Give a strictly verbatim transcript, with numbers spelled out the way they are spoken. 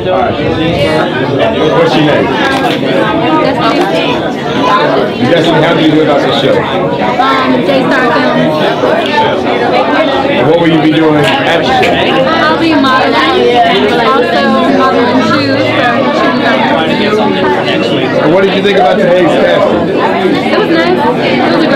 What's your name? Destiny, how do you do about the show? Um, J-Star Films. What will you be doing at the show? I'll be modeling, also modeling shoes for shoes. And what did you think about today's casting? It was nice. It was a